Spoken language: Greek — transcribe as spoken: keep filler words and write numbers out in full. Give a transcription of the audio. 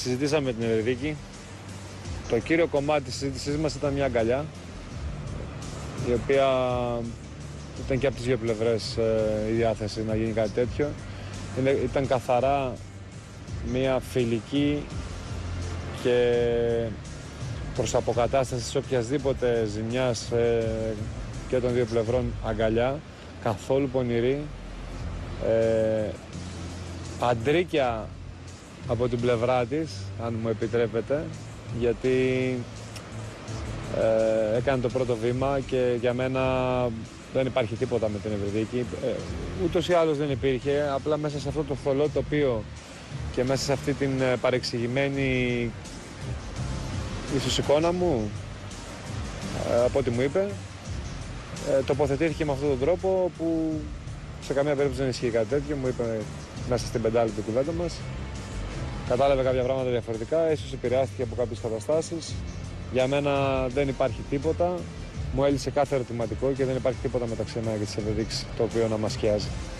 συζητήσαμε την Ευρυδίκη. Το κύριο κομμάτι της συζήτησής μας ήταν μια αγκαλιά, η οποία ήταν και από τις δύο πλευρές ε, η διάθεση να γίνει κάτι τέτοιο. Είναι, ήταν καθαρά μια φιλική και προς αποκατάσταση της οποιασδήποτε ζημιάς ε, και των δύο πλευρών αγκαλιά, καθόλου πονηρή, ε, αντρίκια από την πλευρά της, αν μου επιτρέπετε, γιατί ε, έκανε το πρώτο βήμα και για μένα δεν υπάρχει τίποτα με την Ευρυδίκη. Ε, ούτως ή άλλως δεν υπήρχε, απλά μέσα σε αυτό το θολό τοπίο και μέσα σε αυτή την παρεξηγημένη ίσως εικόνα μου, ε, από ό,τι μου είπε, ε, τοποθετήθηκε με αυτόν τον τρόπο που σε καμία περίπτωση δεν ισχύει κάτι τέτοιο. Μου είπε μέσα στην πεντάλεπτη κουβέντα μας. Κατάλαβε κάποια πράγματα διαφορετικά, ίσως επηρεάστηκε από κάποιες καταστάσεις. Για μένα δεν υπάρχει τίποτα. Μου έλυσε κάθε ερωτηματικό και δεν υπάρχει τίποτα μεταξύ εμένα και της Ευρυδίκης το οποίο να μας σκιάζει.